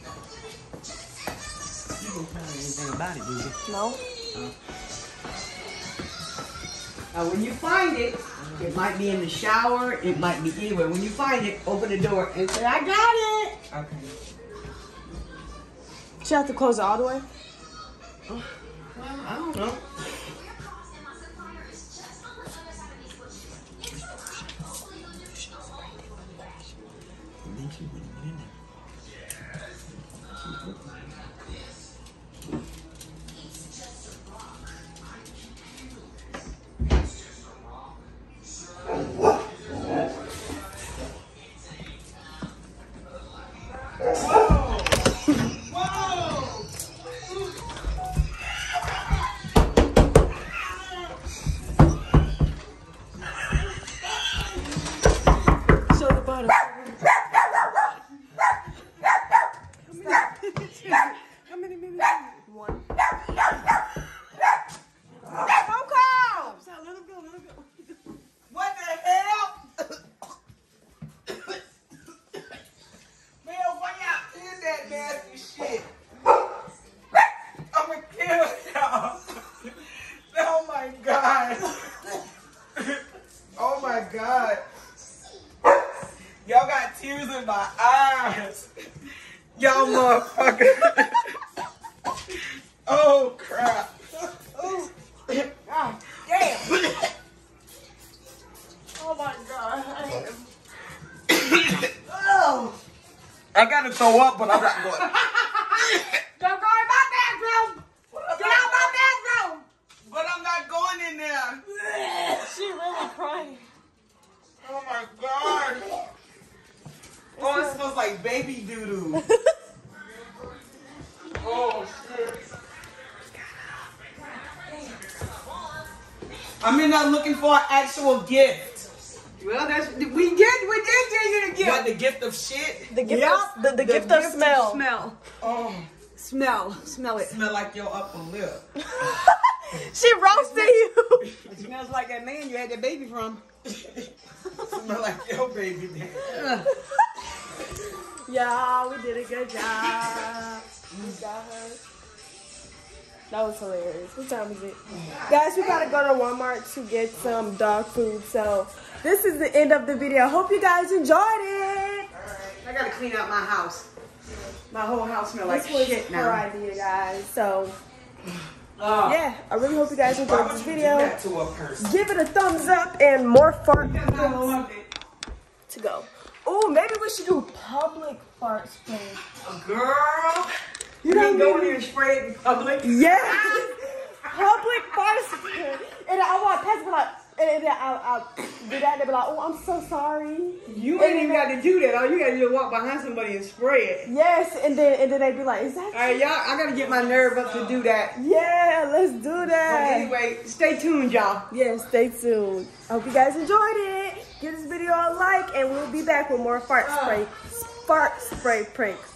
You don't tell me anything about it, do you? No. Now, when you find it, it might be in the shower, it might be anywhere. When you find it, open the door and say, I got it. Okay. She have to close it all the way? Well, I don't know. Y'all got tears in my eyes. Y'all motherfucker. Oh crap. Oh, God damn. Oh my God. Oh. I gotta throw up, but I'm not going. Don't go in my bathroom. Get out my bathroom. But I'm not going in there. She really crying. Oh my God. Oh, it smells like baby doo-doo. Oh shit. I'm in there looking for an actual gift. Well, we did give you the gift. What, the gift of shit? The gift Yep. of the gift of smell. Smell. Oh, Smell it. smell like your upper lip. She roasted you. It smells like that man you had that baby from. Smell like your baby dad. Yeah, we did a good job. We got her. That was hilarious. What time is it? Guys, we gotta go to Walmart to get some dog food. So this is the end of the video. I hope you guys enjoyed it. I gotta clean out my house. My whole house smells like This was shit her now. idea, guys. So Oh, yeah, I really hope you guys why enjoyed would this you do video. that to a person? Give it a thumbs up and more fart I love it. to go. Oh, maybe we should do public fart spray. Girl, You didn't go in there and spray it in public. Yes! Public fart spray. And I want to pass it like, and then I'll do that and they be like, oh, I'm so sorry. You ain't even got to do that. All you got to do is walk behind somebody and spray it. Yes, and then they be like, is that All right, y'all, I got to get my nerve up to do that. Yeah, let's do But that. anyway, stay tuned, y'all. Yeah, stay tuned. I hope you guys enjoyed it. Give this video a like and we'll be back with more fart spray pranks.